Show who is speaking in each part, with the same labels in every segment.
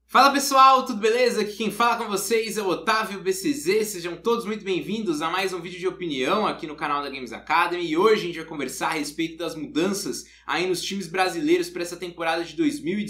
Speaker 1: Fala pessoal, tudo beleza? Aqui quem fala com vocês é o Otávio BCZ, sejam todos muito bem-vindos a mais um vídeo de opinião aqui no canal da Games Academy e hoje a gente vai conversar a respeito das mudanças aí nos times brasileiros para essa temporada de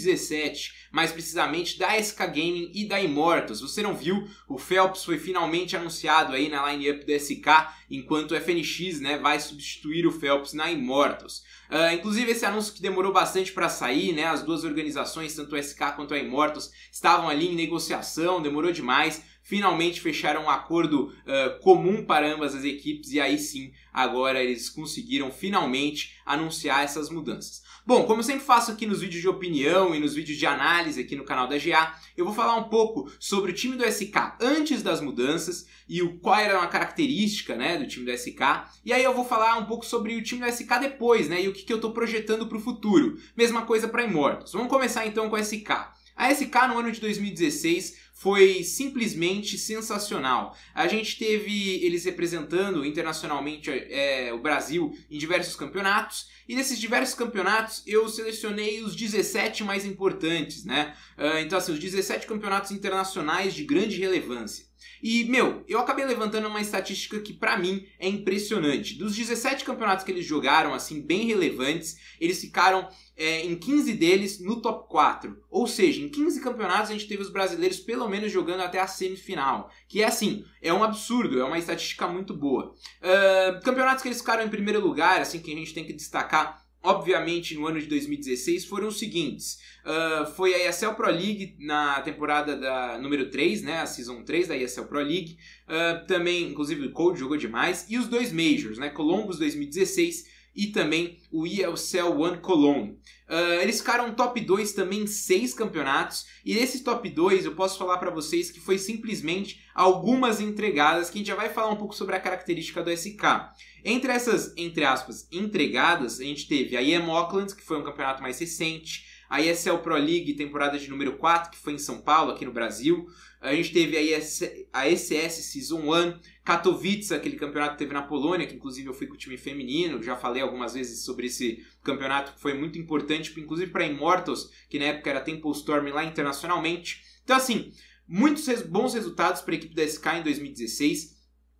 Speaker 1: 2017, mais precisamente da SK Gaming e da Immortals. Você não viu? O Phelps foi finalmente anunciado aí na line-up da SK, enquanto o FNX vai substituir o Phelps na Immortals. Inclusive esse anúncio que demorou bastante para sair, né? As duas organizações, tanto a SK quanto a Immortals, estavam ali em negociação, demorou demais. Finalmente fecharam um acordo comum para ambas as equipes e aí sim, agora eles conseguiram finalmente anunciar essas mudanças. Bom, como eu sempre faço aqui nos vídeos de opinião e nos vídeos de análise aqui no canal da GA, eu vou falar um pouco sobre o time do SK antes das mudanças e qual era a característica, né, do time do SK. E aí eu vou falar um pouco sobre o time do SK depois, né, e o que eu estou projetando para o futuro. Mesma coisa para Immortals. Vamos começar então com a SK. A SK no ano de 2016 foi simplesmente sensacional. A gente teve eles representando internacionalmente o Brasil em diversos campeonatos. E desses diversos campeonatos eu selecionei os 17 mais importantes, né? Então assim, os 17 campeonatos internacionais de grande relevância. E, eu acabei levantando uma estatística que pra mim é impressionante. Dos 17 campeonatos que eles jogaram, assim, bem relevantes, eles ficaram em 15 deles no top 4. Ou seja, em 15 campeonatos a gente teve os brasileiros pelo menos jogando até a semifinal. Que é assim, é um absurdo, é uma estatística muito boa. Campeonatos que eles ficaram em primeiro lugar, assim, que a gente tem que destacar, obviamente, no ano de 2016, foram os seguintes. Foi a ESL Pro League na temporada número 3, né, a Season 3 da ESL Pro League. Também, inclusive, o Code jogou demais. E os dois Majors, né, Columbus 2016 e também o ESL One Cologne. Eles ficaram top 2 também em 6 campeonatos. E desses top 2 eu posso falar para vocês que foi simplesmente algumas entregadas, que a gente já vai falar um pouco sobre a característica do SK. Entre essas, entre aspas, entregadas, a gente teve a EM Auckland, que foi um campeonato mais recente, a ESL Pro League, temporada de número 4, que foi em São Paulo, aqui no Brasil. A gente teve a ECS Season 1, Katowice, aquele campeonato que teve na Polônia, que inclusive eu fui com o time feminino, já falei algumas vezes sobre esse campeonato que foi muito importante, inclusive para Immortals, que na época era Temple Storm lá internacionalmente. Então assim, muitos bons resultados para a equipe da SK em 2016.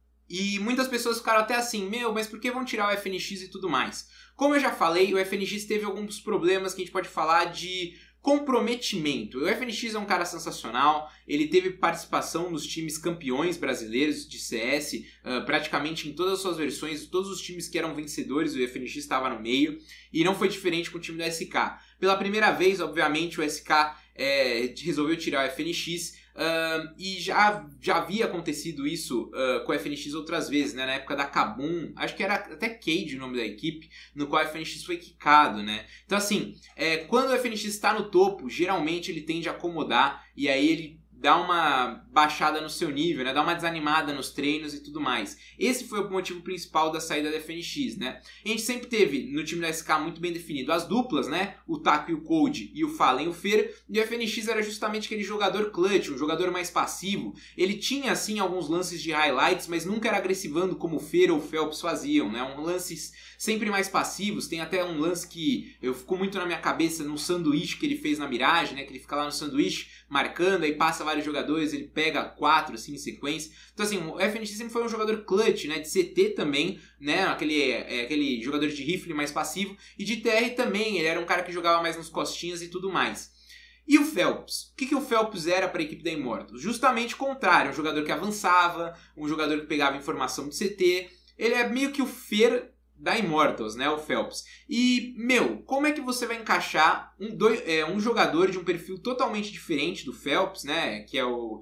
Speaker 1: E muitas pessoas ficaram até assim, mas por que vão tirar o FNX e tudo mais? Como eu já falei, o FNX teve alguns problemas que a gente pode falar de comprometimento. O FNX é um cara sensacional, ele teve participação nos times campeões brasileiros de CS, praticamente em todas as suas versões, todos os times que eram vencedores, o FNX estava no meio, e não foi diferente com o time do SK. Pela primeira vez, obviamente, o SK resolveu tirar o FNX, e já havia acontecido isso com o FNX outras vezes, né? Na época da Kabum, acho que era até Cade o nome da equipe, no qual o FNX foi quicado, né? Então assim, quando o FNX está no topo, geralmente ele tende a acomodar e aí ele dá uma baixada no seu nível, né? Dá uma desanimada nos treinos e tudo mais. Esse foi o motivo principal da saída da FNX, né? A gente sempre teve no time da SK muito bem definido as duplas, né? O Taco e o Code e o Fallen e o Fer. E o FNX era justamente aquele jogador clutch, um jogador mais passivo. Ele tinha, assim, alguns lances de highlights, mas nunca era agressivando como o Fer ou o Phelps faziam, né? Lances sempre mais passivos. Tem até um lance que ficou muito na minha cabeça no sanduíche que ele fez na Mirage, né? Que ele fica lá no sanduíche marcando, aí passa vários jogadores, ele pega 4 assim em sequência. Então assim, o FNX sempre foi um jogador clutch, né, de CT também, né, aquele jogador de rifle mais passivo, e de TR também, ele era um cara que jogava mais nos costinhas e tudo mais. E o Phelps? O que o Phelps era para a equipe da Immortals? Justamente o contrário, um jogador que avançava, um jogador que pegava informação de CT, ele é meio que o Fer da Immortals, né, o Phelps. E, como é que você vai encaixar um jogador de um perfil totalmente diferente do Phelps, né, que é o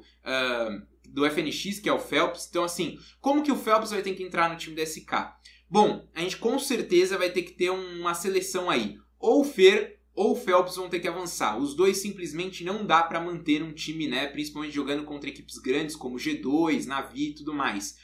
Speaker 1: do FNX, que é o Phelps. Então, assim, como que o Phelps vai ter que entrar no time da SK? Bom, a gente com certeza vai ter que ter uma seleção aí. Ou o Fer ou o Phelps vão ter que avançar. Os dois simplesmente não dá para manter um time, né, principalmente jogando contra equipes grandes como G2, Navi e tudo mais.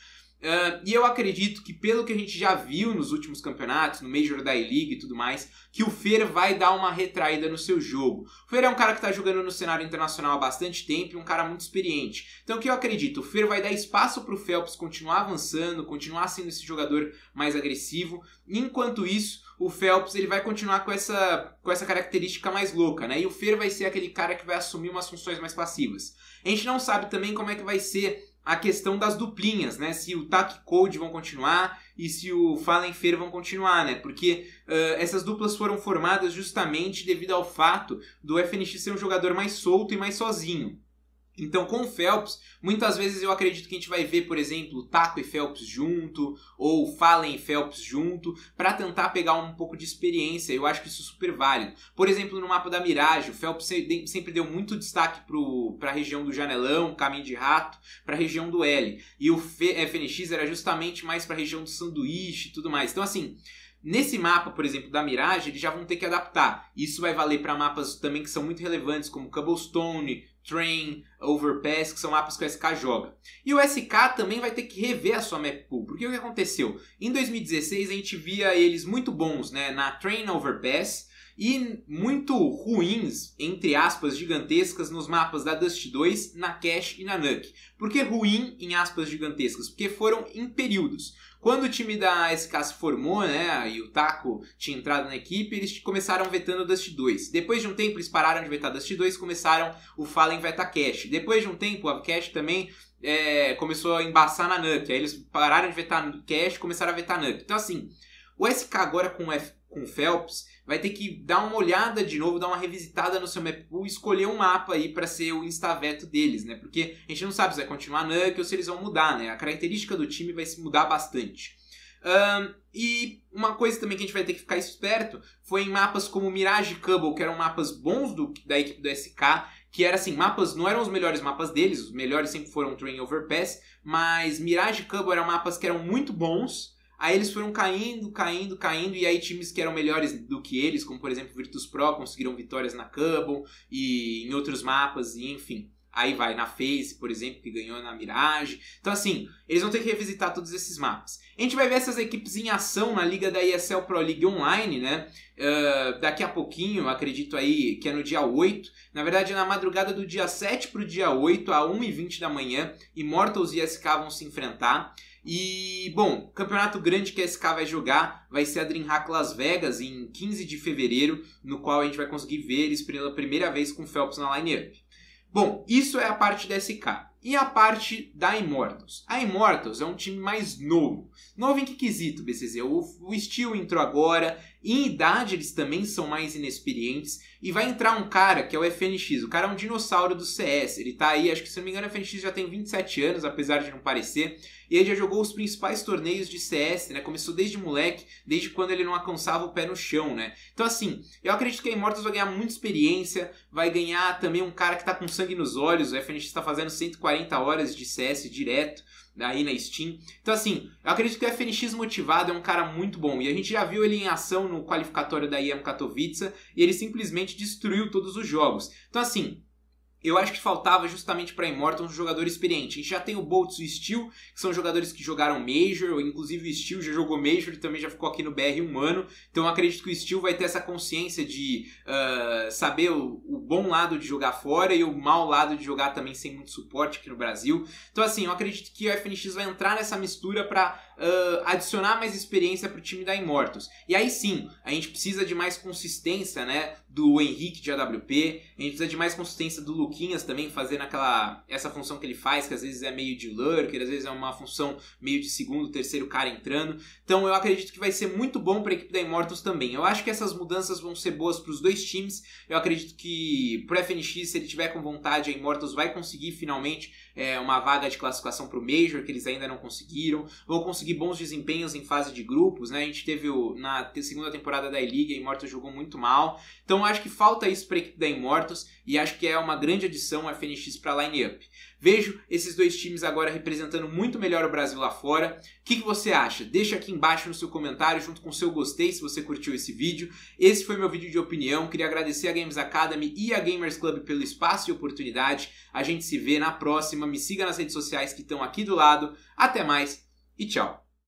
Speaker 1: E eu acredito que pelo que a gente já viu nos últimos campeonatos, no Major da E-League e tudo mais, que o Fer vai dar uma retraída no seu jogo. O Fer é um cara que está jogando no cenário internacional há bastante tempo e um cara muito experiente. Então o que eu acredito? O Fer vai dar espaço para o Phelps continuar avançando, continuar sendo esse jogador mais agressivo. Enquanto isso, o Phelps ele vai continuar com essa característica mais louca, né? E o Fer vai ser aquele cara que vai assumir umas funções mais passivas. A gente não sabe também como é que vai ser a questão das duplinhas, né? Se o Tak e Cold vão continuar e se o Fallen Fer vão continuar, né? Porque essas duplas foram formadas justamente devido ao fato do FNX ser um jogador mais solto e mais sozinho. Então, com o Phelps, muitas vezes eu acredito que a gente vai ver, por exemplo, o Taco e Phelps junto, ou Fallen e Phelps junto, para tentar pegar um pouco de experiência. Eu acho que isso é super válido. Por exemplo, no mapa da Mirage, o Phelps sempre deu muito destaque para a região do Janelão, Caminho de Rato, para a região do L. E o FNX era justamente mais para a região do Sanduíche e tudo mais. Então, assim, nesse mapa, por exemplo, da Mirage, eles já vão ter que adaptar. Isso vai valer para mapas também que são muito relevantes, como Cobblestone, Train, Overpass, que são mapas que o SK joga. E o SK também vai ter que rever a sua map pool, porque o que aconteceu? Em 2016 a gente via eles muito bons, né, na Train, Overpass, e muito ruins, entre aspas, gigantescas nos mapas da Dust 2, na Cash e na Nuke. Por que ruim em aspas gigantescas? Porque foram em períodos. Quando o time da SK se formou, né, e o Taco tinha entrado na equipe, eles começaram vetando Dust 2. Depois de um tempo, eles pararam de vetar Dust 2 e começaram o Fallen vetar Cash. Depois de um tempo, a Cash também começou a embaçar na Nuke. Aí eles pararam de vetar Cash e começaram a vetar Nuke. Então, assim, o SK agora com o Phelps vai ter que dar uma olhada de novo, dar uma revisitada no seu map pool e escolher um mapa aí para ser o insta-veto deles, né? Porque a gente não sabe se vai continuar Nuke ou se eles vão mudar, né? A característica do time vai se mudar bastante. E uma coisa também que a gente vai ter que ficar esperto foi em mapas como Mirage e Cubble, que eram mapas bons da equipe do SK, que era assim, mapas não eram os melhores mapas deles, os melhores sempre foram Train e Overpass, mas Mirage e Cubble eram mapas que eram muito bons. Aí eles foram caindo, e aí times que eram melhores do que eles, como por exemplo Virtus Pro, conseguiram vitórias na Cubble e em outros mapas, e enfim. Aí vai na FaZe, por exemplo, que ganhou na Mirage. Então assim, eles vão ter que revisitar todos esses mapas. A gente vai ver essas equipes em ação na liga da ESL Pro League Online, né? Daqui a pouquinho, acredito aí que é no dia 8. Na verdade, na madrugada do dia 7 para o dia 8, a 1h20 da manhã, Immortals e SK vão se enfrentar. E, bom, campeonato grande que a SK vai jogar vai ser a DreamHack Las Vegas em 15 de fevereiro, no qual a gente vai conseguir ver eles pela primeira vez com o Phelps na line-up. Bom, isso é a parte da SK. E a parte da Immortals? A Immortals é um time mais novo. Novo em que quesito, BCZ? O Steel entrou agora, em idade eles também são mais inexperientes, e vai entrar um cara que é o FNX. O cara é um dinossauro do CS, ele tá aí, acho que se não me engano o FNX já tem 27 anos, apesar de não parecer, e ele já jogou os principais torneios de CS, né? Começou desde moleque, desde quando ele não alcançava o pé no chão, né? Então assim, eu acredito que a Immortals vai ganhar muita experiência, vai ganhar também um cara que tá com sangue nos olhos, o FNX tá fazendo 140 horas de CS direto, aí na Steam. Então assim, eu acredito que o FNX motivado é um cara muito bom, e a gente já viu ele em ação no qualificatório da IEM Katowice, e ele simplesmente destruiu todos os jogos. Então assim, eu acho que faltava justamente para Immortals um jogador experiente. A gente já tem o Boltz e o Steel, que são jogadores que jogaram Major, inclusive o Steel já jogou Major e também já ficou aqui no BR um ano. Então eu acredito que o Steel vai ter essa consciência de saber o bom lado de jogar fora e o mau lado de jogar também sem muito suporte aqui no Brasil. Então assim, eu acredito que o FNX vai entrar nessa mistura para adicionar mais experiência para o time da Immortals. E aí sim, a gente precisa de mais consistência, né, do Henrique de AWP, a gente precisa de mais consistência do Luquinhas também fazendo essa função que ele faz, que às vezes é meio de lurker, às vezes é uma função meio de segundo, terceiro cara entrando. Então eu acredito que vai ser muito bom para a equipe da Immortals também. Eu acho que essas mudanças vão ser boas para os dois times. Eu acredito que pro FNX, se ele tiver com vontade, a Immortals vai conseguir finalmente uma vaga de classificação para o Major, que eles ainda não conseguiram. Vão conseguir bons desempenhos em fase de grupos, né? A gente teve na segunda temporada da E-League, a Immortals jogou muito mal. Então eu acho que falta isso para a equipe da Immortals e acho que é uma grande adição a FNX para a line-up. Vejo esses dois times agora representando muito melhor o Brasil lá fora. O que você acha? Deixa aqui embaixo no seu comentário junto com o seu gostei se você curtiu esse vídeo. Esse foi meu vídeo de opinião. Queria agradecer a Games Academy e a Gamers Club pelo espaço e oportunidade. A gente se vê na próxima. Me siga nas redes sociais que estão aqui do lado. Até mais e tchau!